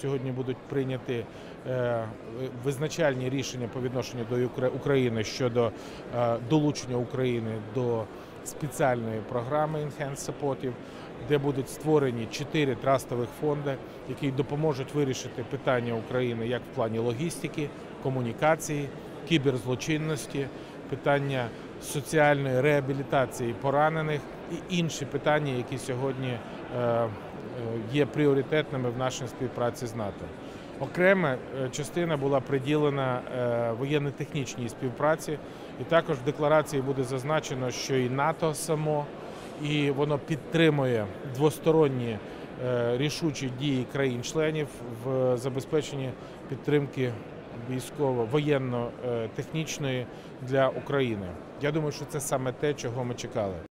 сьогодні будуть прийняті визначальні рішення по відношенню до України щодо долучення України до спеціальної програми Enhanced Support, де будуть створені 4 трастових фонди, які допоможуть вирішити питання України як в плані логістики, комунікації, кіберзлочинності, питання соціальної реабілітації поранених і інші питання, які сьогодні є пріоритетними в нашій співпраці з НАТО. Окрема частина була приділена воєнно-технічній співпраці, і також в декларації буде зазначено, що і НАТО само, і воно підтримує двосторонні рішучі дії країн-членів в забезпеченні підтримки військово-воєнно-технічної для України. Я думаю, що це саме те, чого ми чекали.